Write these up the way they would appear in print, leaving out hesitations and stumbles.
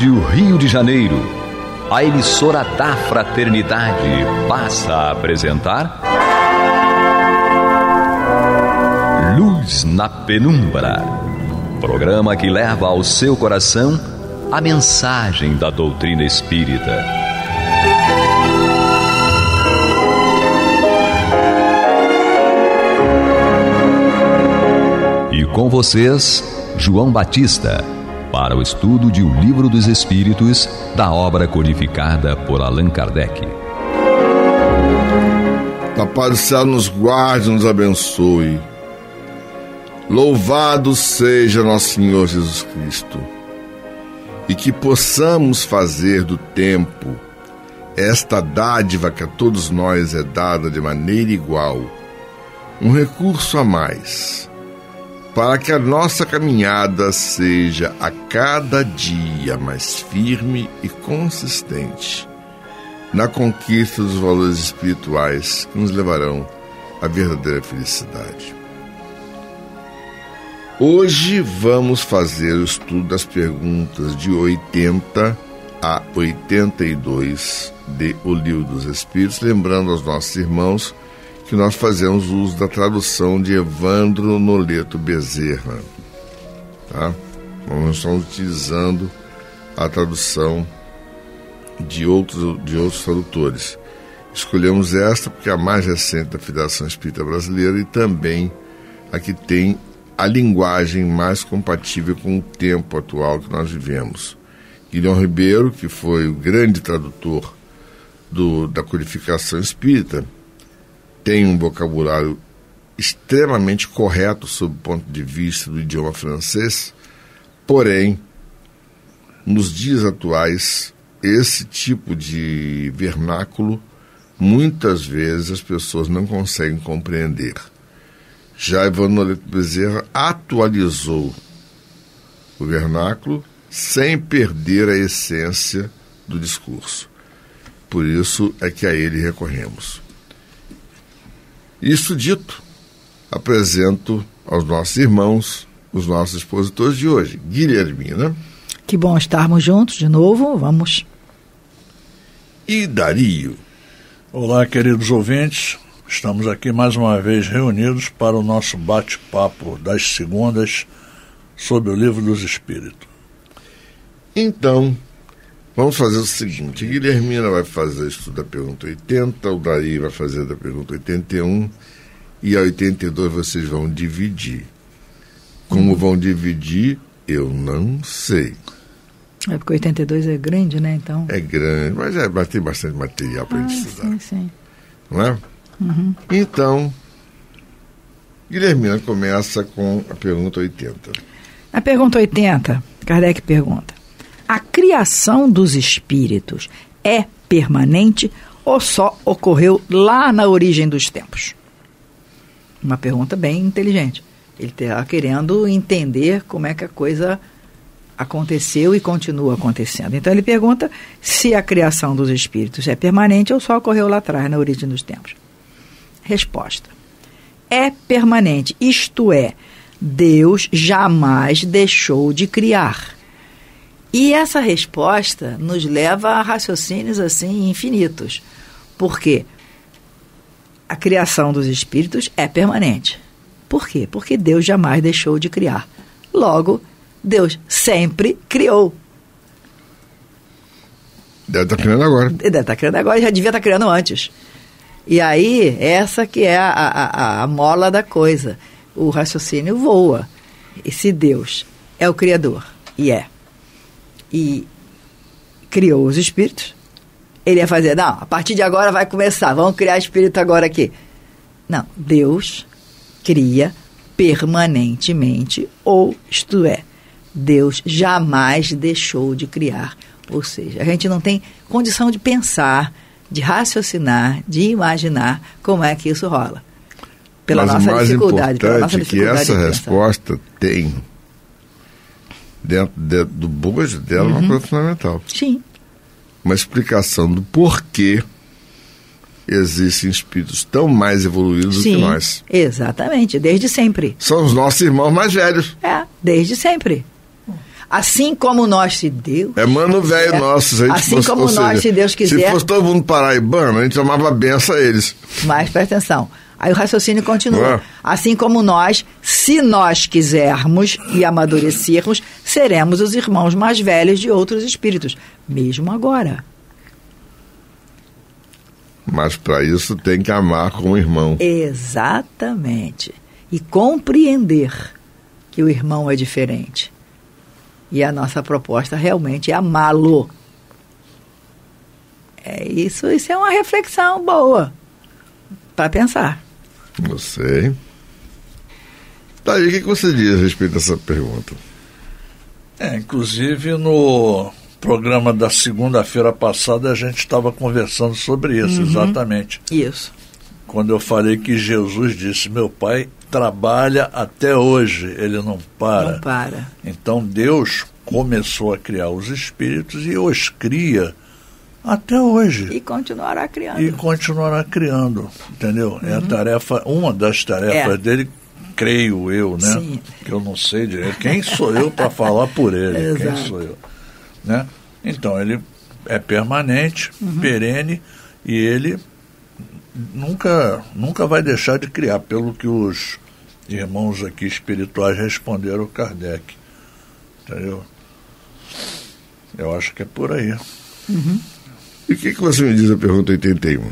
Rádio Rio de Janeiro, a emissora da Fraternidade, passa a apresentar Luz na Penumbra, programa que leva ao seu coração a mensagem da doutrina espírita. E com vocês, João Batista, para o estudo de O Livro dos Espíritos, da obra codificada por Allan Kardec. A paz do céu nos guarde, nos abençoe. Louvado seja nosso Senhor Jesus Cristo. E que possamos fazer do tempo esta dádiva que a todos nós é dada de maneira igual, um recurso a mais, para que a nossa caminhada seja a cada dia mais firme e consistente na conquista dos valores espirituais que nos levarão à verdadeira felicidade. Hoje vamos fazer o estudo das perguntas de 80 a 82 de O Livro dos Espíritos, lembrando aos nossos irmãos que nós fazemos uso da tradução de Evandro Noleto Bezerra, tá? Nós estamos utilizando a tradução de outros tradutores. Escolhemos esta porque é a mais recente da Federação Espírita Brasileira e também a que tem a linguagem mais compatível com o tempo atual que nós vivemos. Guilherme Ribeiro, que foi o grande tradutor da codificação espírita, tem um vocabulário extremamente correto sob o ponto de vista do idioma francês, porém, nos dias atuais, esse tipo de vernáculo, muitas vezes as pessoas não conseguem compreender. Já Evandro Noleto Bezerra atualizou o vernáculo sem perder a essência do discurso. Por isso é que a ele recorremos. Isso dito, apresento aos nossos irmãos, os nossos expositores de hoje. Guilhermina. Que bom estarmos juntos de novo, vamos. E Dario. Olá, queridos ouvintes. Estamos aqui mais uma vez reunidos para o nosso bate-papo das segundas sobre o Livro dos Espíritos. Então, vamos fazer o seguinte: a Guilhermina vai fazer o estudo da pergunta 80, o Dario vai fazer da pergunta 81 e a 82 vocês vão dividir. Como vão dividir, eu não sei. É porque 82 é grande, né? Então... É grande, mas tem bastante material para a gente estudar. Sim. Não é? Uhum. Então, Guilhermina começa com a pergunta 80. Na pergunta 80, Kardec pergunta: a criação dos espíritos é permanente ou só ocorreu lá na origem dos tempos? Uma pergunta bem inteligente. Ele está querendo entender como é que a coisa aconteceu e continua acontecendo. Então ele pergunta se a criação dos espíritos é permanente ou só ocorreu lá atrás, na origem dos tempos. Resposta: é permanente, isto é, Deus jamais deixou de criar. E essa resposta nos leva a raciocínios assim infinitos. Por quê? A criação dos espíritos é permanente. Por quê? Porque Deus jamais deixou de criar. Logo, Deus sempre criou. Deve estar criando agora. Deve estar criando agora, já devia estar criando antes. E aí, essa que é a mola da coisa. O raciocínio voa. E se Deus é o Criador, e criou os espíritos, ele ia fazer, não, a partir de agora vai começar, vamos criar espírito agora aqui. Não, Deus cria permanentemente, ou isto é, Deus jamais deixou de criar. Ou seja, a gente não tem condição de pensar, de raciocinar, de imaginar como é que isso rola. Pela nossa dificuldade. Pela nossa dificuldade que essa resposta tem dentro do bojo dela uma coisa fundamental. Sim. Uma explicação do porquê existem espíritos tão mais evoluídos do que nós. Exatamente, desde sempre. São os nossos irmãos mais velhos. Desde sempre. Assim como nós, se Deus... É mano velho nosso. Se a gente assim fosse, como nós, se Deus quiser... Se fosse todo mundo paraibano, a gente chamava a benção a eles. Mas presta atenção. Aí o raciocínio continua. Assim como nós, se nós quisermos e amadurecermos, seremos os irmãos mais velhos de outros espíritos, mesmo agora. Mas para isso tem que amar como irmão. Exatamente. E compreender que o irmão é diferente. E a nossa proposta realmente é amá-lo. Isso é uma reflexão boa para pensar. Não sei. Daí, o que você diz a respeito dessa pergunta? Inclusive no programa da segunda-feira passada a gente estava conversando sobre isso, exatamente. Isso. Quando eu falei que Jesus disse, meu Pai trabalha até hoje, ele não para. Não para. Então Deus começou a criar os espíritos e os cria até hoje. E continuará criando. E continuará criando, entendeu? É a tarefa, uma das tarefas dele, creio eu, né? Sim. Que eu não sei direito. Quem sou eu para falar por ele? Exato. Quem sou eu? Né? Então, ele é permanente, perene, e ele nunca vai deixar de criar, pelo que os irmãos aqui espirituais responderam ao Kardec. Entendeu? Eu acho que é por aí. E o que você me diz da pergunta 81?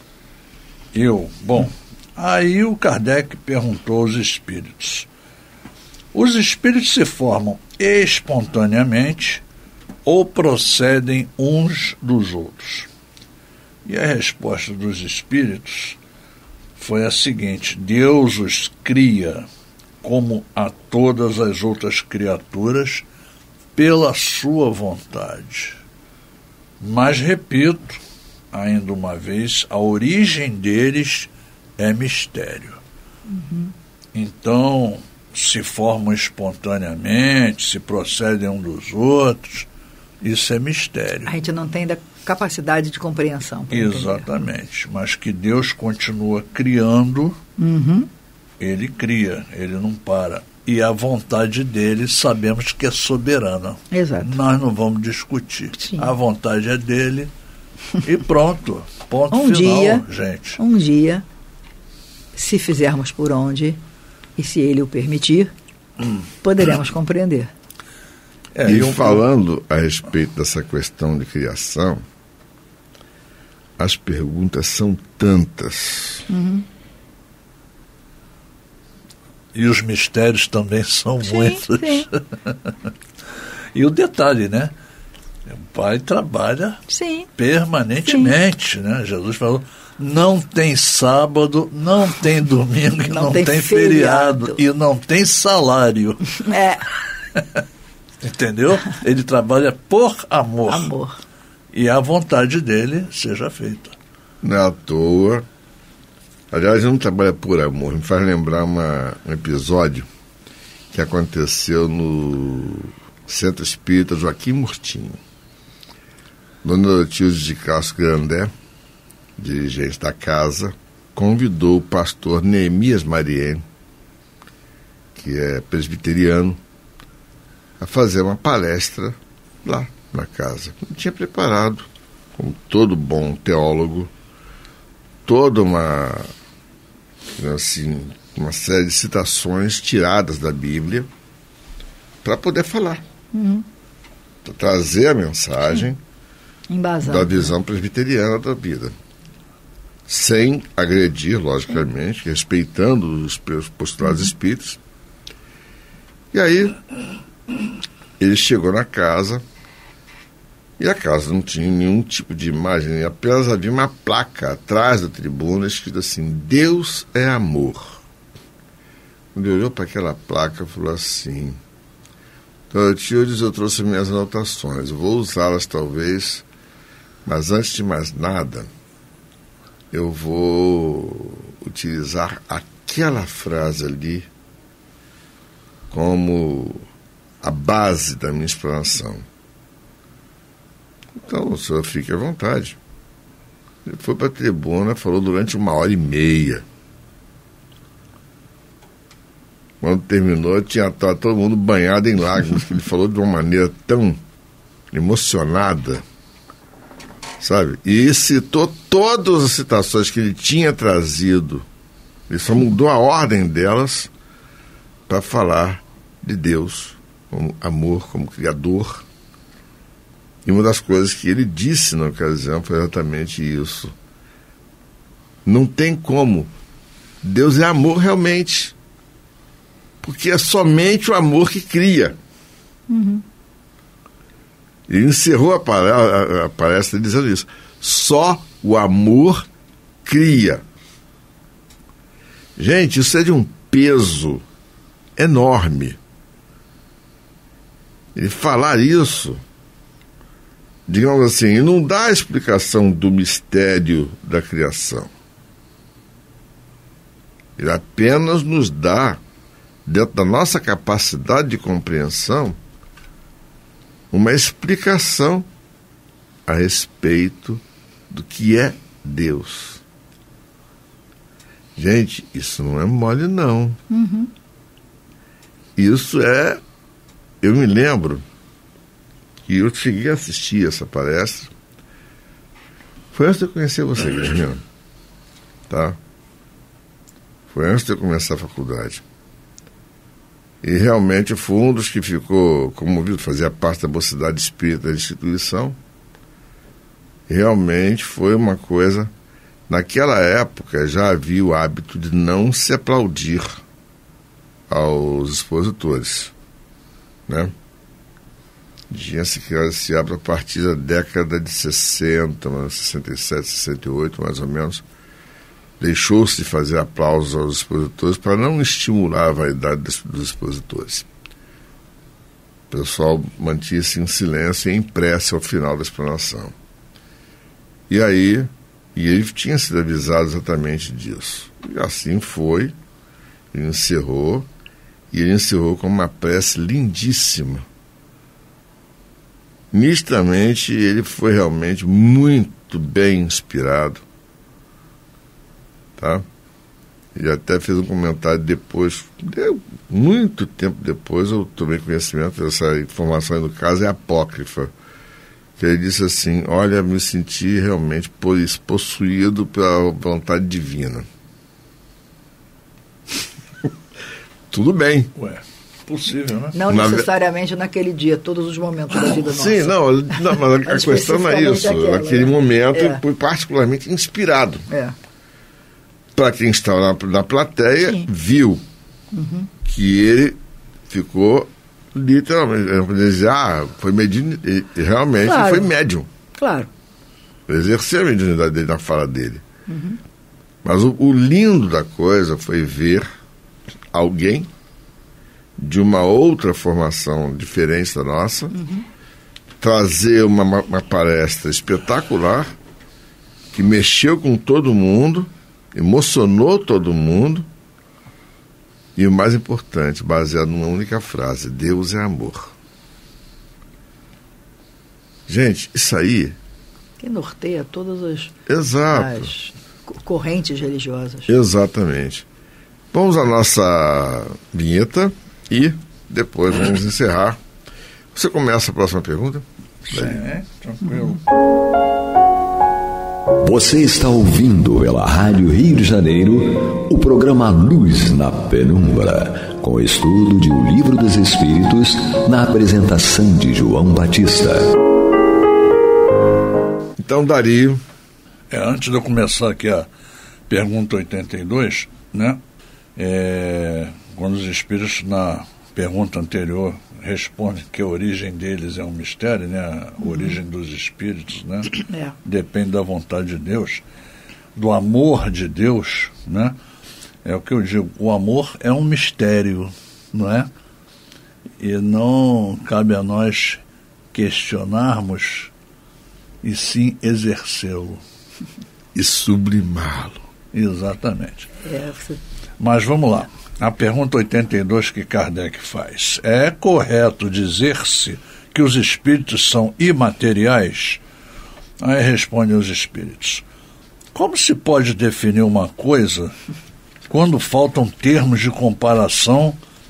Aí o Kardec perguntou aos espíritos. Os espíritos se formam espontaneamente ou procedem uns dos outros? E a resposta dos espíritos foi a seguinte: Deus os cria, como a todas as outras criaturas, pela sua vontade. Mas, repito, ainda uma vez, a origem deles é mistério. Então, se formam espontaneamente, se procedem um dos outros, isso é mistério. A gente não tem da capacidade de compreensão. Exatamente. Mas que Deus continua criando, ele cria, ele não para. E a vontade dele sabemos que é soberana. Exato. Nós não vamos discutir. Sim. A vontade é dele e pronto. Ponto final, dia, gente. Um dia, se fizermos por onde e se ele o permitir, poderemos compreender. Falando a respeito dessa questão de criação, as perguntas são tantas. E os mistérios também são muitos. Sim. E o detalhe, né? O Pai trabalha permanentemente, né? Jesus falou, não tem sábado, não tem domingo, não tem feriado e não tem salário. Entendeu? Ele trabalha por amor. E a vontade dele seja feita. Não é à toa. Aliás, ele não trabalha por amor. Me faz lembrar um episódio que aconteceu no Centro Espírita Joaquim Murtinho. Dona Lotilde de Castro Grandé, dirigente da casa, convidou o pastor Neemias Mariene, que é presbiteriano, a fazer uma palestra lá na casa. Não tinha preparado, como todo bom teólogo, toda uma série de citações tiradas da Bíblia para poder falar, para trazer a mensagem da visão presbiteriana da vida, sem agredir, logicamente, respeitando os postulados espíritas. E aí ele chegou na casa e a casa não tinha nenhum tipo de imagem, apenas havia uma placa atrás da tribuna escrita assim: Deus é amor. Quando ele olhou para aquela placa, falou assim: Tildes, eu trouxe minhas anotações, eu vou usá-las talvez, mas antes de mais nada, eu vou utilizar aquela frase ali como a base da minha explanação. Então, o senhor fique à vontade. Ele foi para a tribuna, falou durante 1h30. Quando terminou, tinha todo mundo banhado em lágrimas, que ele falou de uma maneira tão emocionada, sabe? E citou todas as citações que ele tinha trazido. Ele só mudou a ordem delas para falar de Deus como amor, como Criador. E uma das coisas que ele disse na ocasião foi exatamente isso. Não tem como. Deus é amor realmente. Porque é somente o amor que cria. Uhum. Ele encerrou a palestra dizendo isso. Só o amor cria. Gente, isso é de um peso enorme. E falar isso, digamos assim, não dá a explicação do mistério da criação. Ele apenas nos dá, dentro da nossa capacidade de compreensão, uma explicação a respeito do que é Deus. Gente, isso não é mole, não. Uhum. Isso é... Eu me lembro que eu cheguei a assistir essa palestra. Foi antes de eu conhecer você, Guilherme. Tá? Foi antes de eu começar a faculdade. E realmente fui um dos que ficou comovido, fazia parte da mocidade espírita da instituição. E realmente foi uma coisa... Naquela época já havia o hábito de não se aplaudir aos expositores, né? Tinha-se criado esse hábito a partir da década de 60, 67, 68, mais ou menos. Deixou-se de fazer aplausos aos expositores para não estimular a vaidade dos expositores. O pessoal mantinha-se em silêncio e em prece ao final da explanação. E aí... E ele tinha sido avisado exatamente disso. E assim foi, ele encerrou, e ele encerrou com uma prece lindíssima. Nitidamente, ele foi realmente muito bem inspirado. Tá? Ele até fez um comentário depois, muito tempo depois, eu tomei conhecimento dessa informação aí, no caso, é apócrifa. Ele disse assim: olha, me senti realmente possuído pela vontade divina. Tudo bem. Ué, possível, né? Não necessariamente naquele dia, todos os momentos da vida nossa. Sim, não, mas a questão não é isso. Naquele momento ele foi particularmente inspirado. Para quem estava na plateia, sim, viu que ele ficou... Literalmente, eu podia dizer, foi realmente claro, foi médium. Claro. Ele exerceu a mediunidade dele na fala dele. Uhum. Mas o lindo da coisa foi ver alguém de uma outra formação diferente da nossa, trazer uma palestra espetacular, que mexeu com todo mundo, emocionou todo mundo. E o mais importante, baseado numa única frase: Deus é amor. Gente, isso aí... Que norteia todas as correntes religiosas. Exatamente. Vamos à nossa vinheta e depois vamos encerrar. Você começa a próxima pergunta? Sim, tranquilo. Você está ouvindo pela Rádio Rio de Janeiro o programa Luz na Penumbra, com estudo de O Livro dos Espíritos, na apresentação de João Batista. Então, Dario... Antes de eu começar aqui a pergunta 82, né? Quando os espíritos, na pergunta anterior, respondem que a origem deles é um mistério, né? A origem dos espíritos, né? Depende da vontade de Deus, do amor de Deus, né? É o que eu digo, o amor é um mistério, não é? E não cabe a nós questionarmos e sim exercê-lo. E sublimá-lo. Exatamente. Mas vamos lá. A pergunta 82 que Kardec faz: é correto dizer-se que os espíritos são imateriais? Aí respondem os espíritos: como se pode definir uma coisa quando faltam termos de comparação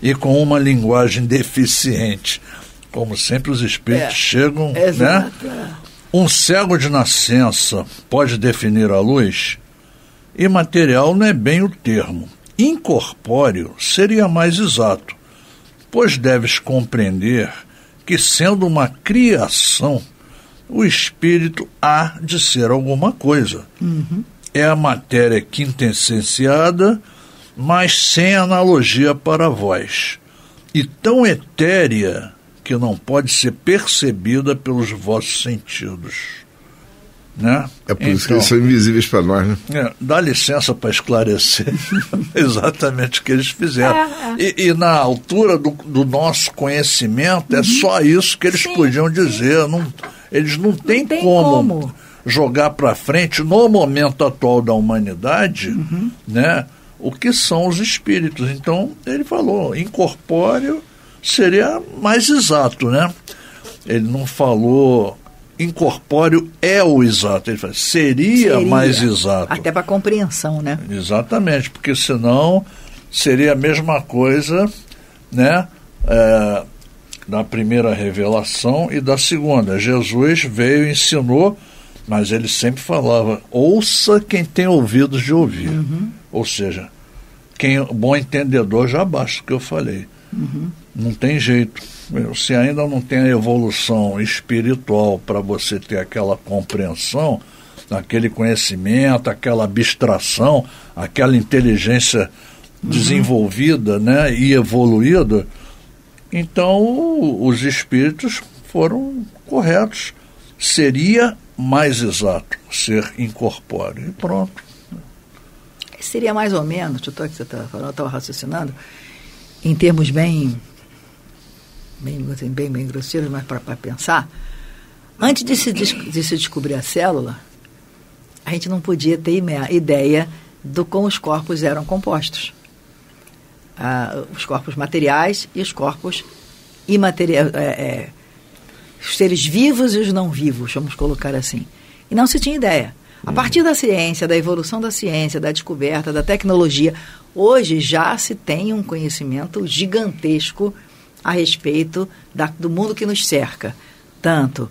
e com uma linguagem deficiente. Como sempre, os espíritos chegam, né? Um cego de nascença pode definir a luz? Imaterial não é bem o termo. Incorpóreo seria mais exato, pois deves compreender que, sendo uma criação, o espírito há de ser alguma coisa. É a matéria quintessenciada, mas sem analogia para vós, e tão etérea que não pode ser percebida pelos vossos sentidos. Né? É por isso que eles são invisíveis para nós, né? Dá licença para esclarecer exatamente o que eles fizeram. E na altura do nosso conhecimento, é só isso que eles podiam dizer. Eles não têm como jogar para frente, no momento atual da humanidade, né, o que são os espíritos. Então, ele falou, incorpóreo seria mais exato, né? Ele não falou incorpóreo é o exato, ele falou seria mais exato. Até para compreensão, né? Exatamente, porque senão seria a mesma coisa, né, da primeira revelação e da segunda. Jesus veio e ensinou, mas ele sempre falava, ouça quem tem ouvidos de ouvir. Ou seja, quem bom entendedor já basta o que eu falei. Não tem jeito. Se ainda não tem a evolução espiritual para você ter aquela compreensão, aquele conhecimento, aquela abstração, aquela inteligência desenvolvida, né, e evoluída, então os espíritos foram corretos. Seria mais exato ser incorpóreo. E pronto. Seria mais ou menos, que você estava falando, eu estava raciocinando, em termos bem grosseiros, mas para pensar, antes de se descobrir a célula, a gente não podia ter ideia do como os corpos eram compostos. Os corpos materiais e os corpos imateriais, os seres vivos e os não vivos, vamos colocar assim. E não se tinha ideia. A partir da ciência, da evolução da ciência, da descoberta, da tecnologia, hoje já se tem um conhecimento gigantesco a respeito do mundo que nos cerca. Tanto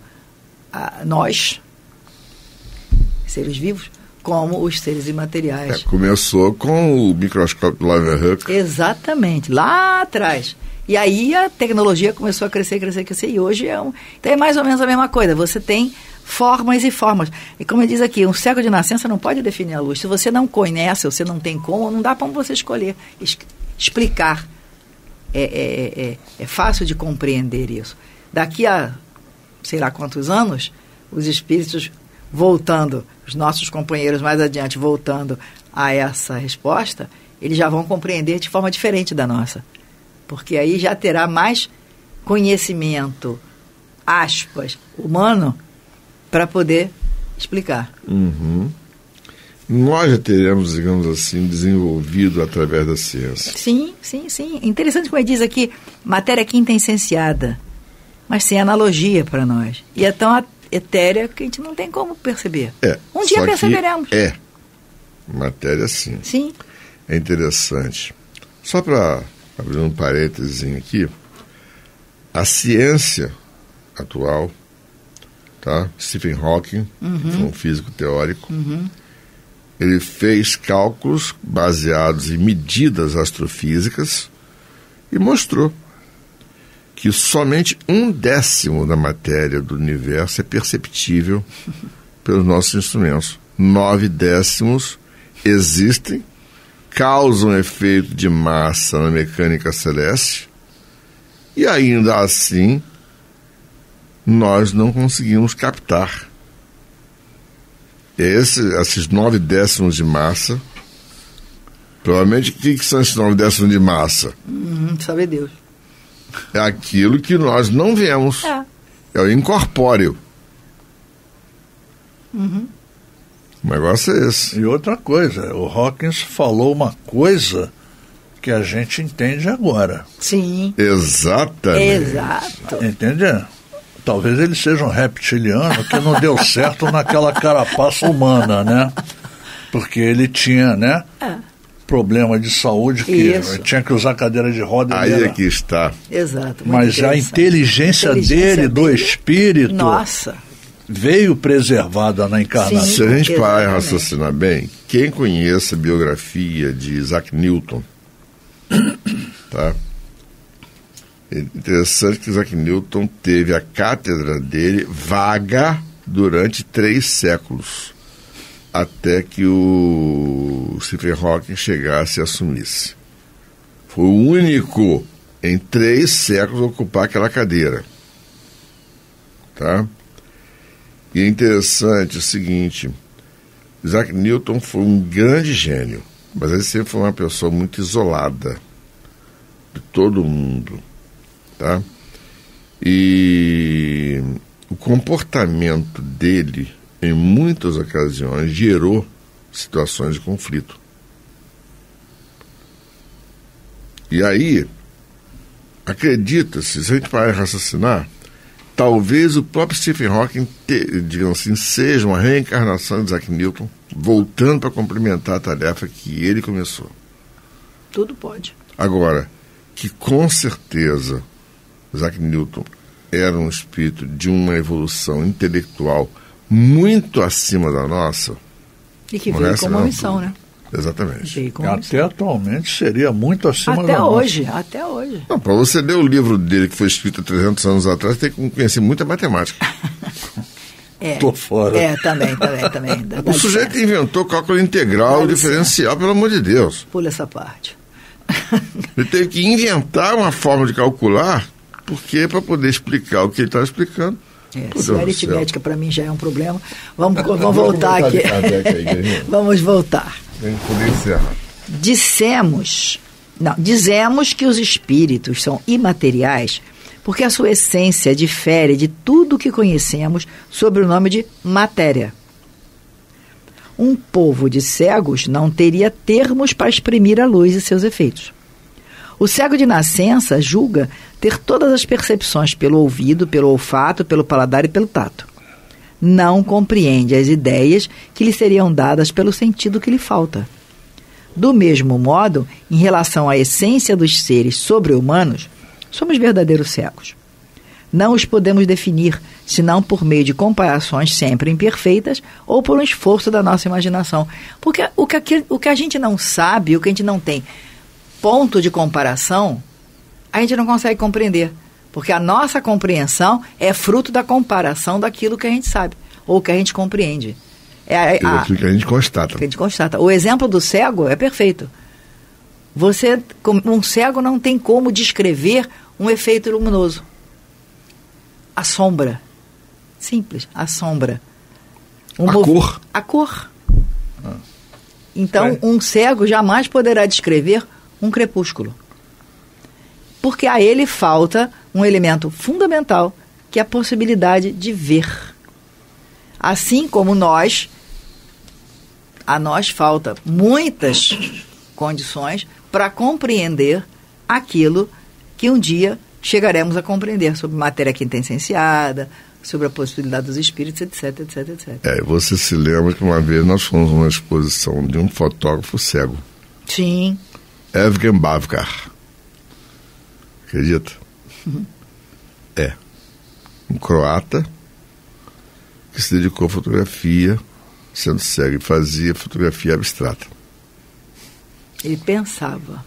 nós, seres vivos, como os seres imateriais. Começou com o microscópio Leeuwenhoek. Exatamente, lá atrás. E aí a tecnologia começou a crescer, e hoje então é mais ou menos a mesma coisa. Você tem formas e formas. E como ele diz aqui, um cego de nascença não pode definir a luz. Se você não conhece, ou você não tem como, não dá para você escolher, explicar. É fácil de compreender isso. Daqui a sei lá quantos anos, os espíritos voltando, os nossos companheiros mais adiante voltando a essa resposta, eles já vão compreender de forma diferente da nossa. Porque aí já terá mais conhecimento, aspas, humano, para poder explicar. Nós já teremos, digamos assim, desenvolvido através da ciência. Sim. Interessante como ele diz aqui, matéria quintessenciada, mas sem analogia para nós. E é tão etérea que a gente não tem como perceber. Um dia perceberemos. Matéria sim. Sim. É interessante. Só para abrir um parênteses aqui, a ciência atual, tá? Stephen Hawking, que foi um físico teórico, ele fez cálculos baseados em medidas astrofísicas e mostrou que somente 1/10 da matéria do universo é perceptível pelos nossos instrumentos. 9/10 existem, causam efeito de massa na mecânica celeste e ainda assim nós não conseguimos captar. Esses 9/10 de massa, provavelmente o que são esses 9/10 de massa? Sabe Deus. É aquilo que nós não vemos. É o incorpóreo. O negócio é esse. E outra coisa, o Hawkins falou uma coisa que a gente entende agora. Sim. Exatamente. Exato. Entende? Talvez ele seja um reptiliano que não deu certo naquela carapaça humana, né? Porque ele tinha, né? problema de saúde que tinha que usar cadeira de roda. Aí é que está. Exato. Mas a inteligência dele, do espírito, veio preservada na encarnação. Sim, se a gente parar e raciocinar bem, quem conhece a biografia de Isaac Newton, tá? É interessante que Isaac Newton teve a cátedra dele vaga durante 3 séculos, até que o Stephen Hawking chegasse e assumisse. Foi o único em 3 séculos a ocupar aquela cadeira. Tá? E é interessante o seguinte, Isaac Newton foi um grande gênio, mas ele sempre foi uma pessoa muito isolada de todo mundo. Tá? E o comportamento dele, em muitas ocasiões, gerou situações de conflito. E aí, acredita-se, se a gente parar de raciocinar, talvez o próprio Stephen Hawking, digamos assim, seja uma reencarnação de Isaac Newton, voltando para complementar a tarefa que ele começou. Tudo pode. Agora, que com certeza Isaac Newton era um espírito de uma evolução intelectual muito acima da nossa. E que veio com uma missão, né? Exatamente. Até atualmente seria muito acima da nossa. Até hoje. Não, para você ler o livro dele, que foi escrito há 300 anos atrás, tem que conhecer muita matemática. Tô fora. Também. O sujeito inventou cálculo integral, diferencial, pelo amor de Deus. Pula essa parte. Ele teve que inventar uma forma de calcular, porque para poder explicar o que ele estava explicando. Se a aritmética para mim já é um problema. Vamos voltar aqui. Vamos voltar. Dizemos que os espíritos são imateriais porque a sua essência difere de tudo o que conhecemos sob o nome de matéria. Um povo de cegos não teria termos para exprimir a luz e seus efeitos. O cego de nascença julga ter todas as percepções pelo ouvido, pelo olfato, pelo paladar e pelo tato. Não compreende as ideias que lhe seriam dadas pelo sentido que lhe falta. Do mesmo modo, em relação à essência dos seres sobre-humanos, somos verdadeiros cegos. Não os podemos definir, senão por meio de comparações sempre imperfeitas ou por um esforço da nossa imaginação. Porque o que a gente não sabe, o que a gente não tem ponto de comparação, a gente não consegue compreender. Porque a nossa compreensão é fruto da comparação daquilo que a gente sabe, ou que a gente compreende. Aquilo que a gente constata. Que a gente constata. O exemplo do cego é perfeito. Um cego não tem como descrever um efeito luminoso. A sombra. Simples, a sombra. Cor. A cor. Então, um cego jamais poderá descrever um crepúsculo. Porque a ele falta um elemento fundamental, que é a possibilidade de ver. Assim como a nós falta muitas condições para compreender aquilo que um dia chegaremos a compreender sobre matéria quintessenciada, sobre a possibilidade dos espíritos, etc. Você se lembra que uma vez nós fomos numa exposição de um fotógrafo cego. Sim. Evgen Bavkar. Acredita? Um croata que se dedicou à fotografia, sendo cego, e fazia fotografia abstrata. Ele pensava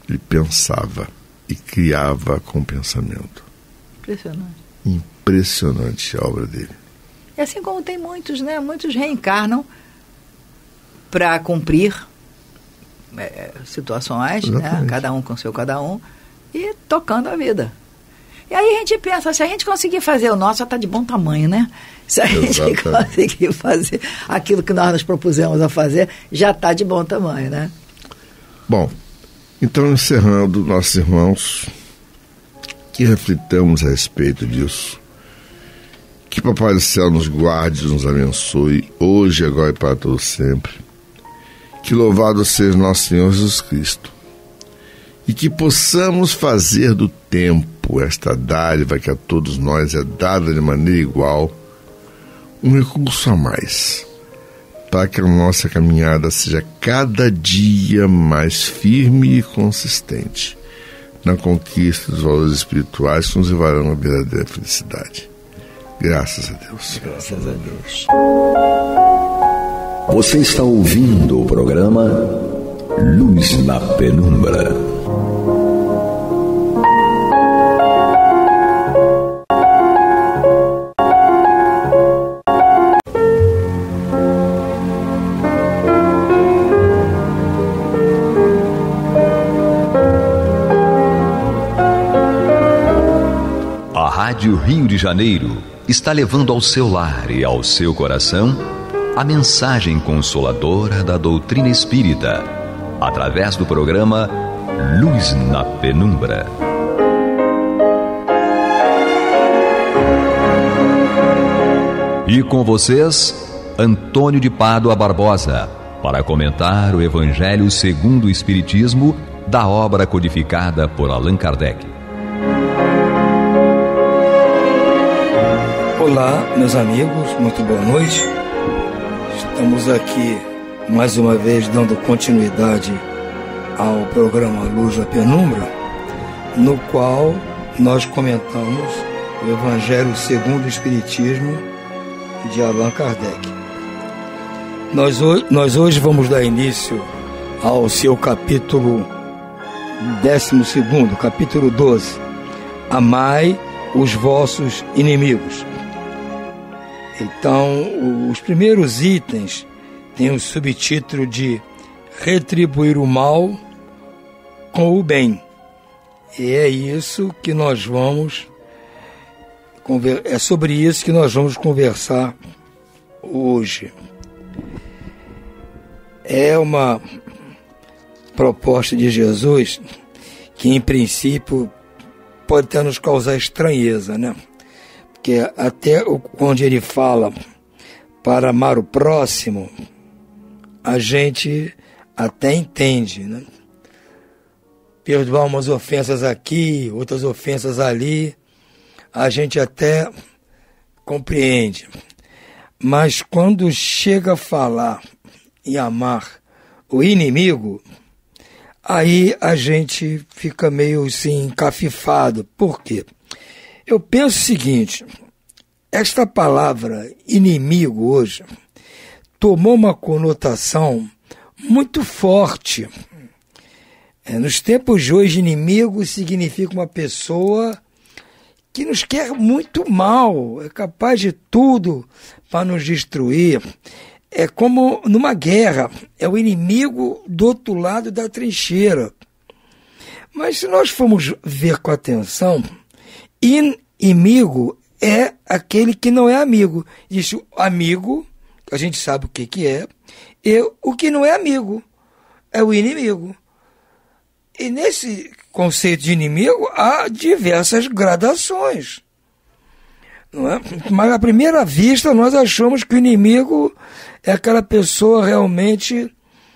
e criava com pensamento. Impressionante a obra dele. E assim como tem muitos, né? Muitos reencarnam para cumprir situações, né? Cada um com seu cada um, e tocando a vida. E aí a gente pensa, se a gente conseguir fazer o nosso, já está de bom tamanho, né? Se a gente conseguir fazer aquilo que nós nos propusemos a fazer, já está de bom tamanho, né? Bom, então, encerrando, nossos irmãos, que reflitamos a respeito disso. Que Papai do Céu nos guarde e nos abençoe, hoje, agora e para todo sempre. Que louvado seja nosso Senhor Jesus Cristo. E que possamos fazer do tempo, esta dádiva que a todos nós é dada de maneira igual, um recurso a mais para que a nossa caminhada seja cada dia mais firme e consistente na conquista dos valores espirituais que nos levarão à verdadeira felicidade. Graças a Deus. Graças a Deus. Você está ouvindo o programa Luz na Penumbra. A Rádio Rio de Janeiro está levando ao seu lar e ao seu coração a mensagem consoladora da doutrina espírita, através do programa Luz na Penumbra. E com vocês, Antônio de Pádua Barbosa, para comentar o Evangelho segundo o Espiritismo, da obra codificada por Allan Kardec. Olá, meus amigos, muito boa noite. Estamos aqui mais uma vez dando continuidade ao programa Luz na Penumbra, no qual nós comentamos o Evangelho segundo o Espiritismo de Allan Kardec. Nós hoje vamos dar início ao seu capítulo 12º, capítulo 12. Amai os vossos inimigos. Então, os primeiros itens têm o subtítulo de retribuir o mal com o bem. E é isso que nós vamos é sobre isso que nós vamos conversar hoje. É uma proposta de Jesus que, em princípio, pode até nos causar estranheza, né? Porque até onde ele fala para amar o próximo, a gente até entende, né? Perdoar umas ofensas aqui, outras ofensas ali, a gente até compreende. Mas quando chega a falar em amar o inimigo, aí a gente fica meio assim encafifado. Por quê? Eu penso o seguinte, esta palavra inimigo hoje tomou uma conotação muito forte. Nos tempos de hoje, inimigo significa uma pessoa que nos quer muito mal, é capaz de tudo para nos destruir. É como numa guerra, é o inimigo do outro lado da trincheira. Mas se nós formos ver com atenção, inimigo é aquele que não é amigo. Isso, amigo, a gente sabe o que é, e o que não é amigo é o inimigo. E nesse conceito de inimigo há diversas gradações, não é? Mas à primeira vista nós achamos que o inimigo é aquela pessoa realmente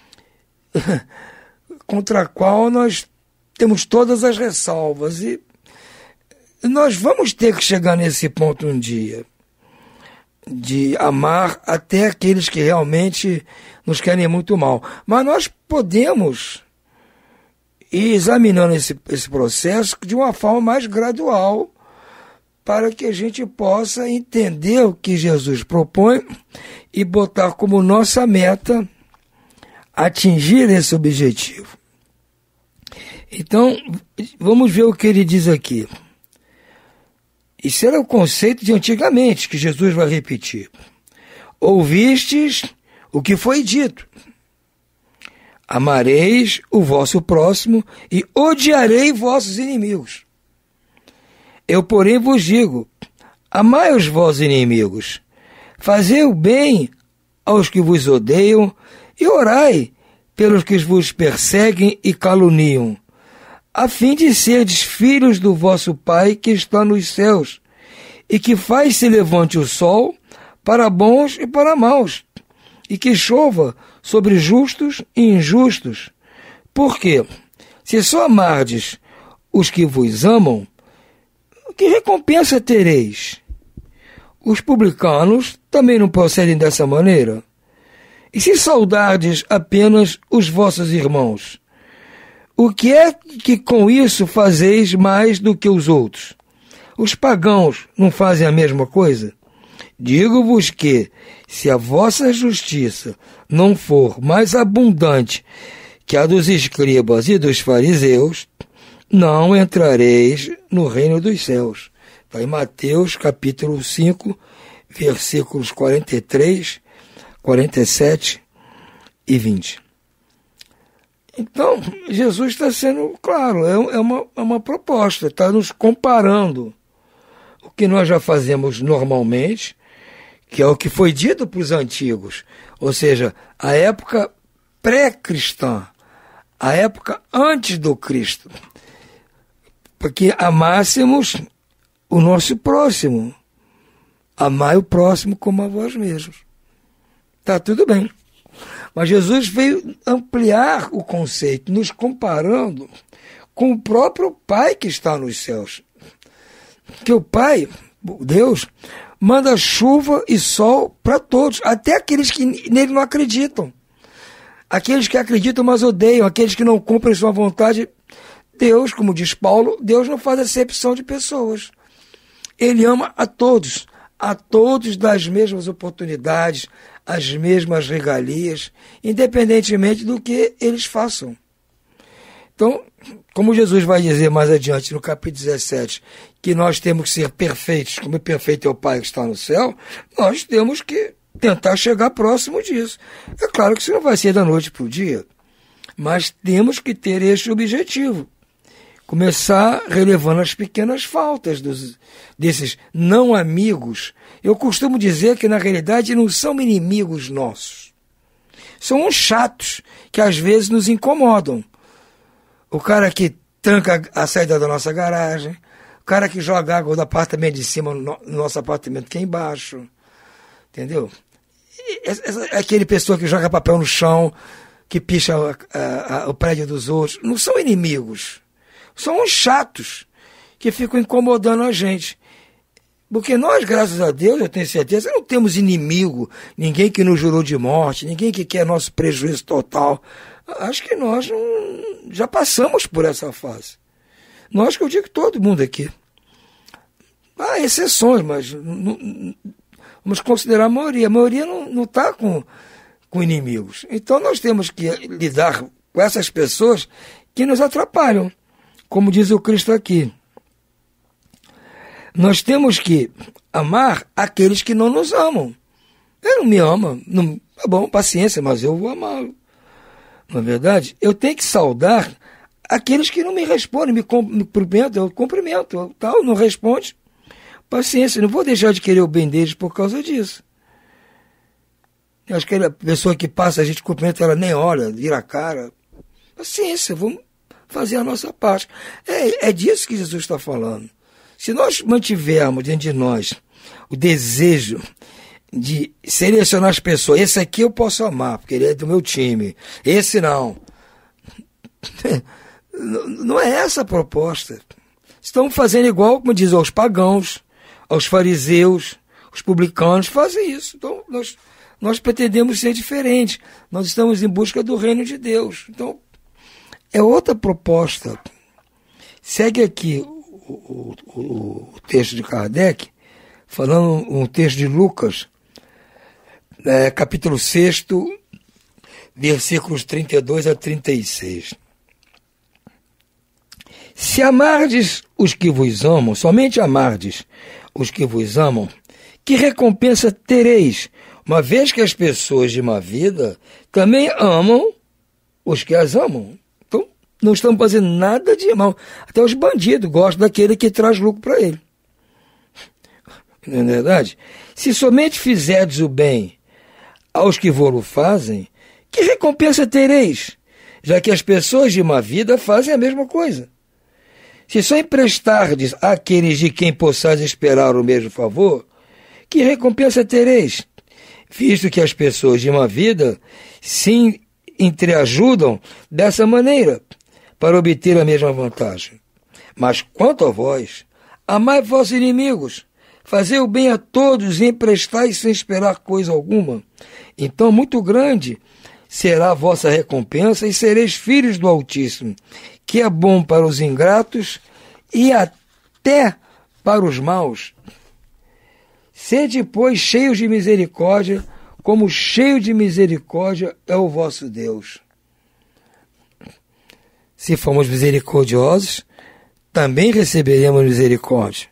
contra a qual nós temos todas as ressalvas. E nós vamos ter que chegar nesse ponto um dia, de amar até aqueles que realmente nos querem muito mal. Mas nós podemos ir examinando esse processo de uma forma mais gradual, para que a gente possa entender o que Jesus propõe e botar como nossa meta atingir esse objetivo. Então, vamos ver o que ele diz aqui. Isso era o conceito de antigamente, que Jesus vai repetir. Ouvistes o que foi dito. Amareis o vosso próximo e odiarei vossos inimigos. Eu, porém, vos digo, amai os vossos inimigos, fazei o bem aos que vos odeiam e orai pelos que vos perseguem e caluniam, a fim de serdes filhos do vosso Pai que está nos céus, e que faz se levante o sol para bons e para maus, e que chova sobre justos e injustos. Porque, se só amardes os que vos amam, que recompensa tereis? Os publicanos também não procedem dessa maneira? E se saudardes apenas os vossos irmãos, o que é que com isso fazeis mais do que os outros? Os pagãos não fazem a mesma coisa? Digo-vos que, se a vossa justiça não for mais abundante que a dos escribas e dos fariseus, não entrareis no reino dos céus. Está em Mateus capítulo 5, versículos 43, 47 e 20. Então, Jesus está sendo claro, é uma proposta, está nos comparando o que nós já fazemos normalmente, que é o que foi dito para os antigos, ou seja, a época pré-cristã, a época antes do Cristo, porque amássemos o nosso próximo, amai o próximo como a vós mesmos. Está tudo bem. Mas Jesus veio ampliar o conceito, nos comparando com o próprio Pai que está nos céus. Que o Pai, Deus, manda chuva e sol para todos, até aqueles que nele não acreditam. Aqueles que acreditam, mas odeiam, aqueles que não cumprem sua vontade. Deus, como diz Paulo, Deus não faz acepção de pessoas. Ele ama a todos das mesmas oportunidades, as mesmas regalias, independentemente do que eles façam. Então, como Jesus vai dizer mais adiante no capítulo 17, que nós temos que ser perfeitos, como perfeito é o Pai que está no céu, nós temos que tentar chegar próximo disso. É claro que isso não vai ser da noite para o dia, mas temos que ter este objetivo. Começar relevando as pequenas faltas desses não amigos. Eu costumo dizer que, na realidade, não são inimigos nossos. São uns chatos que, às vezes, nos incomodam. O cara que tranca a saída da nossa garagem, o cara que joga água do apartamento de cima no nosso apartamento aqui embaixo. Entendeu? Aquele pessoa que joga papel no chão, que picha o prédio dos outros. Não são inimigos. São uns chatos que ficam incomodando a gente. Porque nós, graças a Deus, eu tenho certeza, não temos inimigo, ninguém que nos jurou de morte, ninguém que quer nosso prejuízo total. Acho que nós já passamos por essa fase. Nós, que eu digo todo mundo aqui. Há exceções, mas vamos considerar a maioria. A maioria não está com inimigos. Então nós temos que lidar com essas pessoas que nos atrapalham. Como diz o Cristo aqui, nós temos que amar aqueles que não nos amam. Ele não me ama, tá bom, paciência, mas eu vou amá-lo. Não é verdade? Eu tenho que saudar aqueles que não me respondem, me cumprimentam, eu cumprimento, tal, não responde. Paciência, não vou deixar de querer o bem deles por causa disso. Eu acho que a pessoa que passa, a gente cumprimenta, ela nem olha, vira a cara. Paciência, vamos fazer a nossa parte. É disso que Jesus está falando. Se nós mantivermos dentro de nós o desejo de selecionar as pessoas, esse aqui eu posso amar, porque ele é do meu time, esse não. Não é essa a proposta. Estamos fazendo igual, como diz, aos pagãos, aos fariseus, os publicanos fazem isso. Então, nós pretendemos ser diferentes. Nós estamos em busca do reino de Deus. Então, é outra proposta. Segue aqui o texto de Kardec, falando um texto de Lucas, capítulo 6, versículos 32 a 36. Se amardes os que vos amam, somente amardes os que vos amam, que recompensa tereis, uma vez que as pessoas de má vida também amam os que as amam? Não estamos fazendo nada de mal. Até os bandidos gostam daquele que traz lucro para ele. Não é verdade? Se somente fizerdes o bem aos que vos fazem, que recompensa tereis? Já que as pessoas de má vida fazem a mesma coisa. Se só emprestardes àqueles de quem possais esperar o mesmo favor, que recompensa tereis? Visto que as pessoas de má vida se entreajudam dessa maneira, para obter a mesma vantagem. Mas quanto a vós, amai vossos inimigos, Fazer o bem a todos e emprestar sem esperar coisa alguma. Então muito grande será a vossa recompensa e sereis filhos do Altíssimo, que é bom para os ingratos e até para os maus. Sede, pois, cheios de misericórdia, como cheio de misericórdia é o vosso Deus. Se formos misericordiosos, também receberemos misericórdia.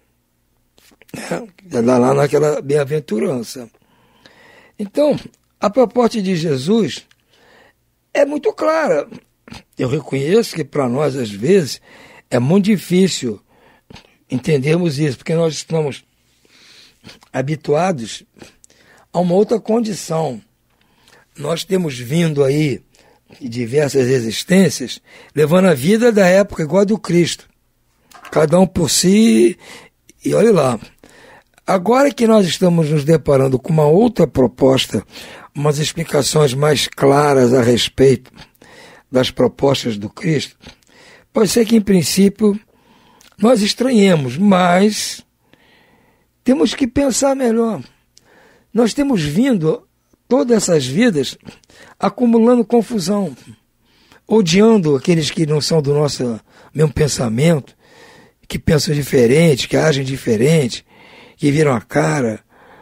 Lá naquela bem-aventurança. Então, a proposta de Jesus é muito clara. Eu reconheço que para nós, às vezes, é muito difícil entendermos isso, porque nós estamos habituados a uma outra condição. Nós temos vindo aí de diversas existências, levando a vida da época igual a do Cristo. Cada um por si, e olha lá. Agora que nós estamos nos deparando com uma outra proposta, umas explicações mais claras a respeito das propostas do Cristo, pode ser que, em princípio, nós estranhemos, mas temos que pensar melhor. Nós temos vindo todas essas vidas acumulando confusão, odiando aqueles que não são do nosso mesmo pensamento, que pensam diferente, que agem diferente, que viram a cara.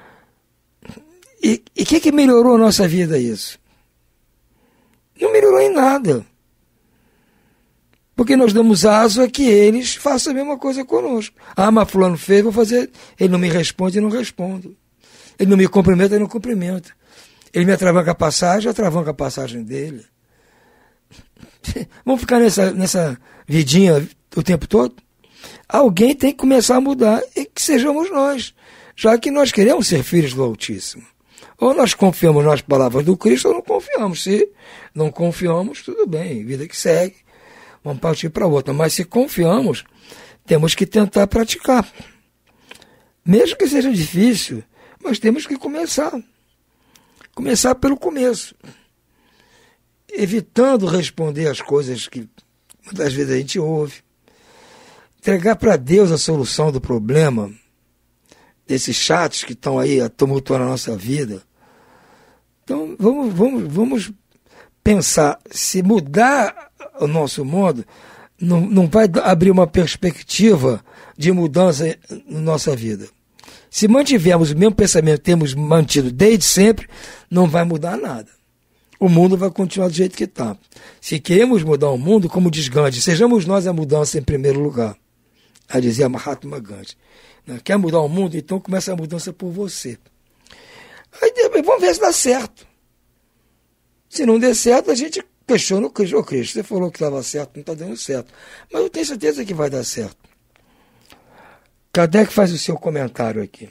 E o que melhorou a nossa vida isso? Não melhorou em nada. Porque nós damos aso a que eles façam a mesma coisa conosco. Ah, mas fulano fez, vou fazer. Ele não me responde, eu não respondo. Ele não me cumprimenta, eu não cumprimento. Ele me atravanca a passagem, eu atravanco a passagem dele. Vamos ficar nessa vidinha o tempo todo? Alguém tem que começar a mudar, e que sejamos nós, já que nós queremos ser filhos do Altíssimo. Ou nós confiamos nas palavras do Cristo, ou não confiamos. Se não confiamos, tudo bem, vida que segue, vamos partir para outra. Mas se confiamos, temos que tentar praticar. Mesmo que seja difícil, mas temos que começar. Começar pelo começo. Evitando responder as coisas que muitas vezes a gente ouve. Entregar para Deus a solução do problema, desses chatos que estão aí tumultuando a nossa vida. Então, vamos pensar, se mudar o nosso modo, não vai abrir uma perspectiva de mudança na nossa vida. Se mantivermos o mesmo pensamento que temos mantido desde sempre, não vai mudar nada. O mundo vai continuar do jeito que está. Se queremos mudar o mundo, como diz Gandhi, sejamos nós a mudança em primeiro lugar. A dizer Mahatma Gandhi. Quer mudar o mundo? Então começa a mudança por você. Aí vamos ver se dá certo. Se não der certo, a gente questiona o Cristo. Ô Cristo, você falou que estava certo, não está dando certo. Mas eu tenho certeza que vai dar certo. Kardec faz o seu comentário aqui.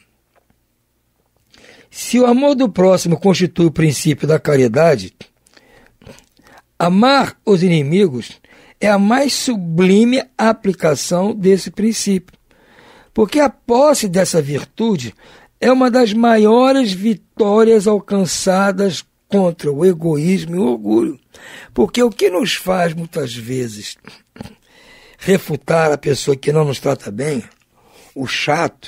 Se o amor do próximo constitui o princípio da caridade, amar os inimigos é a mais sublime aplicação desse princípio, porque a posse dessa virtude é uma das maiores vitórias alcançadas contra o egoísmo e o orgulho, porque o que nos faz muitas vezes refutar a pessoa que não nos trata bem, o chato,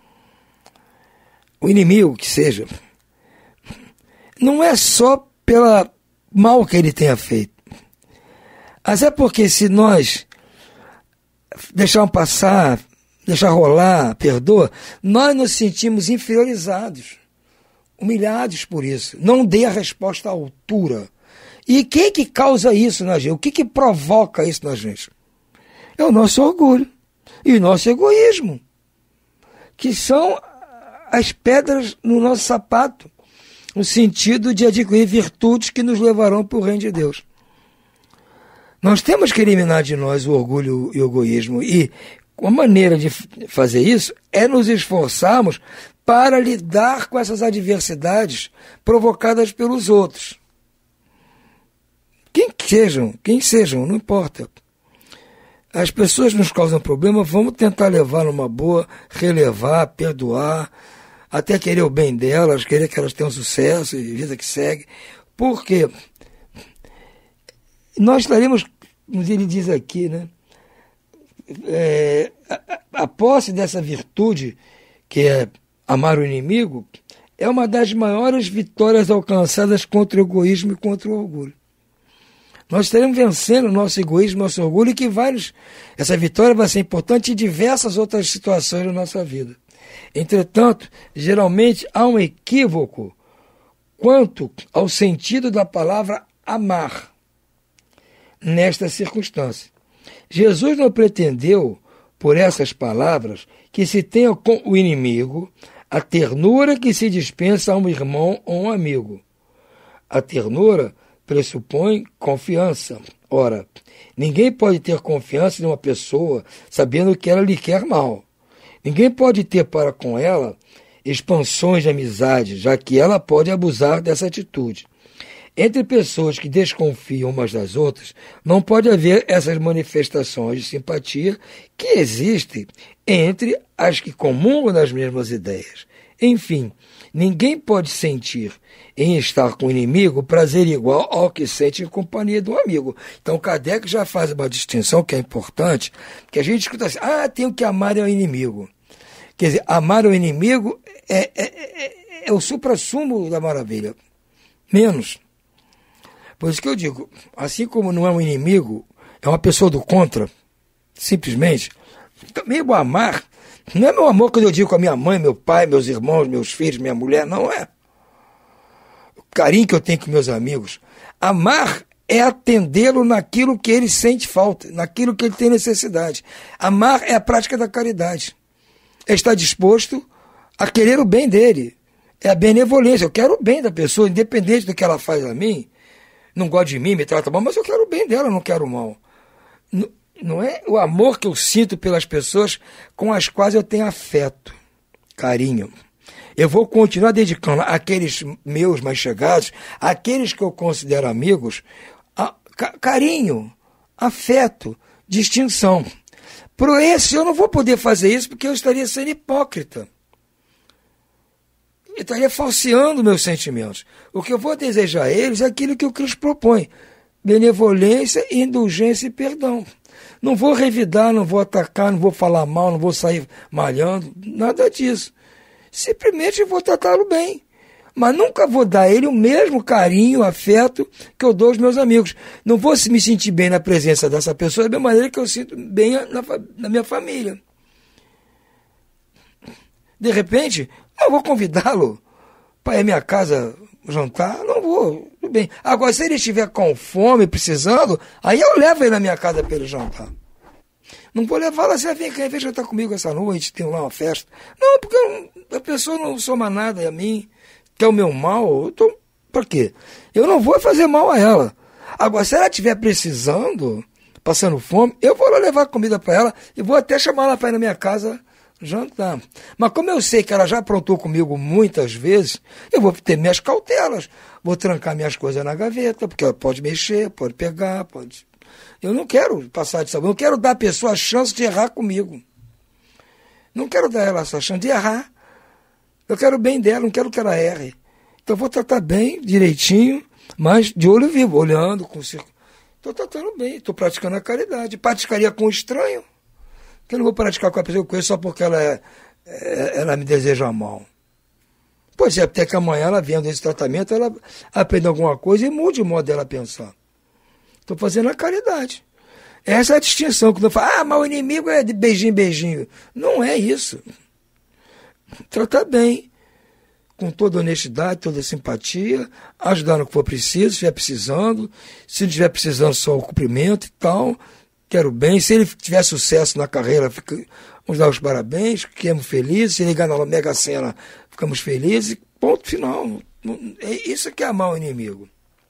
o inimigo que seja, não é só pelo mal que ele tenha feito, mas é porque se nós deixarmos passar, deixar rolar, perdoa, nós nos sentimos inferiorizados, humilhados por isso. Não dê a resposta à altura. E o que causa isso na gente? O que provoca isso na gente? É o nosso orgulho e o nosso egoísmo, que são as pedras no nosso sapato, no sentido de adquirir virtudes que nos levarão para o reino de Deus. Nós temos que eliminar de nós o orgulho e o egoísmo, e a maneira de fazer isso é nos esforçarmos para lidar com essas adversidades provocadas pelos outros. Quem sejam, não importa. As pessoas nos causam problema, vamos tentar levar numa boa, relevar, perdoar, até querer o bem delas, querer que elas tenham sucesso e vida que segue. Por quê? Nós estaremos, como ele diz aqui, né? A posse dessa virtude, que é amar o inimigo é uma das maiores vitórias alcançadas contra o egoísmo e contra o orgulho. Nós estaremos vencendo o nosso egoísmo, nosso orgulho, essa vitória vai ser importante em diversas outras situações da nossa vida. Entretanto, geralmente há um equívoco quanto ao sentido da palavra amar nesta circunstância. Jesus não pretendeu, por essas palavras, que se tenha com o inimigo a ternura que se dispensa a um irmão ou um amigo. A ternura pressupõe confiança. Ora, ninguém pode ter confiança em uma pessoa sabendo que ela lhe quer mal. Ninguém pode ter para com ela expansões de amizade, já que ela pode abusar dessa atitude. Entre pessoas que desconfiam umas das outras, não pode haver essas manifestações de simpatia que existem entre as que comungam das mesmas ideias. Enfim, ninguém pode sentir em estar com o inimigo prazer igual ao que sente em companhia do amigo. Então, Kardec já faz uma distinção que é importante, que a gente escuta assim, tenho que amar o inimigo. Quer dizer, amar o inimigo é o suprassumo da maravilha. Menos. Por isso que eu digo, assim como não é um inimigo, é uma pessoa do contra, simplesmente, também o amar, não é meu amor quando eu digo com a minha mãe, meu pai, meus irmãos, meus filhos, minha mulher, não é. O carinho que eu tenho com meus amigos. Amar é atendê-lo naquilo que ele sente falta, naquilo que ele tem necessidade. Amar é a prática da caridade. É estar disposto a querer o bem dele. É a benevolência. Eu quero o bem da pessoa, independente do que ela faz a mim. Não gosta de mim, me trata mal, mas eu quero o bem dela, eu não quero o mal. Não é o amor que eu sinto pelas pessoas com as quais eu tenho afeto, carinho. Eu vou continuar dedicando àqueles meus mais chegados, àqueles que eu considero amigos, carinho, afeto, distinção. Por esse eu não vou poder fazer isso porque eu estaria sendo hipócrita. Eu estaria falseando meus sentimentos. O que eu vou desejar a eles é aquilo que o Cristo propõe. Benevolência, indulgência e perdão. Não vou revidar, não vou atacar, não vou falar mal, não vou sair malhando, nada disso. Simplesmente vou tratá-lo bem. Mas nunca vou dar a ele o mesmo carinho, afeto que eu dou aos meus amigos. Não vou me sentir bem na presença dessa pessoa da mesma maneira que eu sinto bem na minha família. De repente, eu vou convidá-lo para ir à minha casa jantar? Não vou, tudo bem. Agora, se ele estiver com fome, precisando, aí eu levo ele na minha casa para ele jantar. Não vou levá-lo assim, vem jantar comigo essa noite, tem lá uma festa. Não, porque a pessoa não soma nada a mim, quer o meu mal, por quê? Eu não vou fazer mal a ela. Agora, se ela estiver precisando, passando fome, eu vou lá levar comida para ela e vou até chamar ela para ir na minha casa jantar. Mas como eu sei que ela já aprontou comigo muitas vezes, eu vou ter minhas cautelas. Vou trancar minhas coisas na gaveta, porque ela pode mexer, pode pegar, pode... Eu não quero passar de sabão, eu quero dar à pessoa a chance de errar comigo. Não quero dar a ela essa chance de errar. Eu quero o bem dela, não quero que ela erre. Então eu vou tratar bem, direitinho, mas de olho vivo, olhando com o circo. Estou tratando bem, estou praticando a caridade. Praticaria com o estranho. Eu não vou praticar com a pessoa que eu conheço só porque ela me deseja mal. Pois é, até que amanhã ela vendo esse tratamento, ela aprenda alguma coisa e mude o modo dela pensar. Estou fazendo a caridade. Essa é a distinção. Quando eu falo, mas o inimigo é de beijinho, beijinho. Não é isso. Tratar bem, com toda honestidade, toda simpatia, ajudar no que for preciso, se estiver precisando. Se não estiver precisando, só o cumprimento e tal. Quero bem. Se ele tiver sucesso na carreira, vamos dar os parabéns, ficamos felizes. Se ele ganhar na Mega Sena, ficamos felizes. Ponto final. Isso que é amar o inimigo.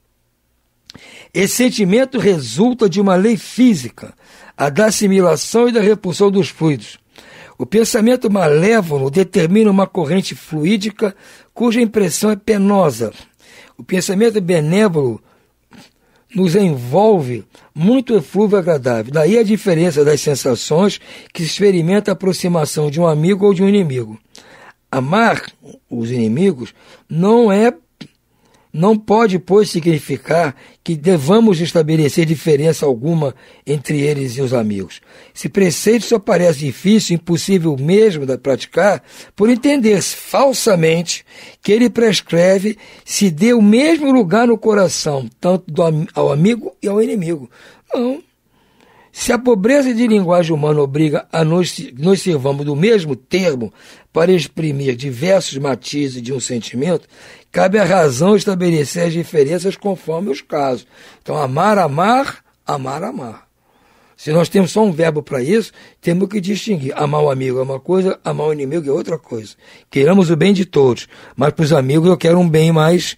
Esse sentimento resulta de uma lei física, a da assimilação e da repulsão dos fluidos. O pensamento malévolo determina uma corrente fluídica cuja impressão é penosa. O pensamento benévolo nos envolve muito eflúvio agradável. Daí a diferença das sensações que se experimenta a aproximação de um amigo ou de um inimigo. Amar os inimigos não é Não pode, pois, significar que devamos estabelecer diferença alguma entre eles e os amigos. Esse preceito só parece difícil, impossível mesmo de praticar, por entender-se falsamente que ele prescreve se dê o mesmo lugar no coração, tanto ao amigo e ao inimigo. Não. Se a pobreza de linguagem humana obriga a nos servamos do mesmo termo para exprimir diversos matizes de um sentimento, cabe à razão estabelecer as diferenças conforme os casos. Então, amar, amar, amar, amar. Se nós temos só um verbo para isso, temos que distinguir. Amar o amigo é uma coisa, amar o inimigo é outra coisa. Queremos o bem de todos, mas para os amigos eu quero um bem mais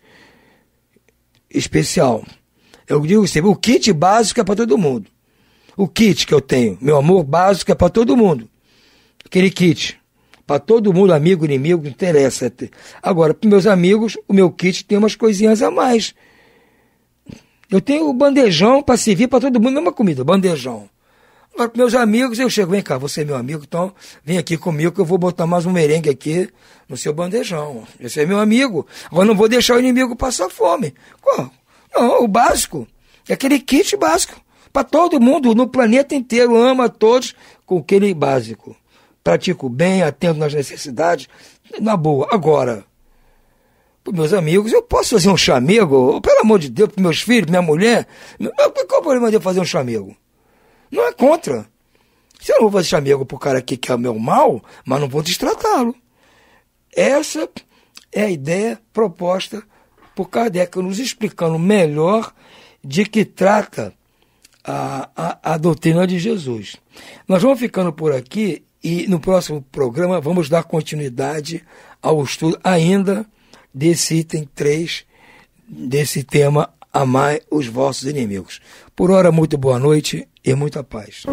especial. Eu digo sempre, o kit básico é para todo mundo. O kit que eu tenho, meu amor básico é para todo mundo. Aquele kit. Para todo mundo, amigo, inimigo, não interessa. Agora, para meus amigos, o meu kit tem umas coisinhas a mais. Eu tenho o bandejão para servir para todo mundo, mesma comida, bandejão. Agora, para meus amigos, eu chego, vem cá, você é meu amigo, então vem aqui comigo que eu vou botar mais um merengue aqui no seu bandejão. Esse é meu amigo. Agora, não vou deixar o inimigo passar fome. Não, o básico. É aquele kit básico. Para todo mundo, no planeta inteiro, ama a todos com aquele básico. Pratico bem, atendo nas necessidades, na boa. Agora, para meus amigos, eu posso fazer um chamego, pelo amor de Deus, para meus filhos, minha mulher. Qual o problema de eu fazer um chamego? Não é contra. Se eu não vou fazer chamego para o cara que quer o meu mal, mas não vou destratá-lo. Essa é a ideia proposta por Kardec, nos explicando melhor de que trata a doutrina de Jesus. Nós vamos ficando por aqui e no próximo programa vamos dar continuidade ao estudo ainda desse item 3, desse tema, amai os vossos inimigos. Por hora, muito boa noite e muita paz.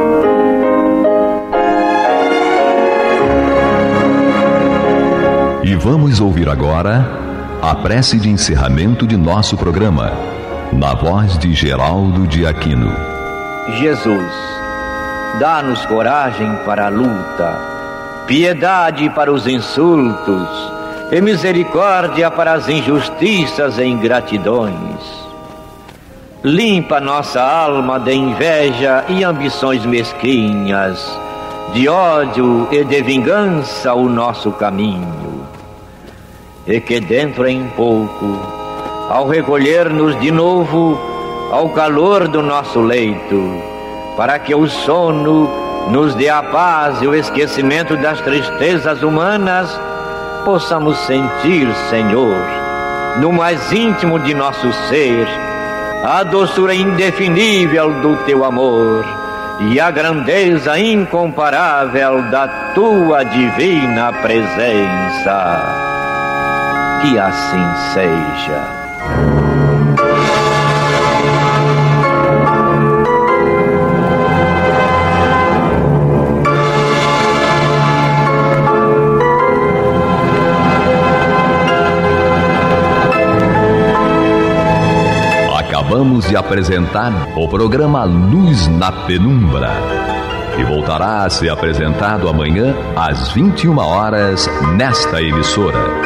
E vamos ouvir agora a prece de encerramento de nosso programa, na voz de Geraldo de Aquino. Jesus, dá-nos coragem para a luta, piedade para os insultos e misericórdia para as injustiças e ingratidões. Limpa nossa alma de inveja e ambições mesquinhas, de ódio e de vingança o nosso caminho. E que dentro em pouco, ao recolher-nos de novo ao calor do nosso leito, para que o sono nos dê a paz e o esquecimento das tristezas humanas, possamos sentir, Senhor, no mais íntimo de nosso ser, a doçura indefinível do Teu amor e a grandeza incomparável da Tua divina presença. Que assim seja. Acabamos de apresentar o programa Luz na Penumbra, que voltará a ser apresentado amanhã às 21 horas nesta emissora.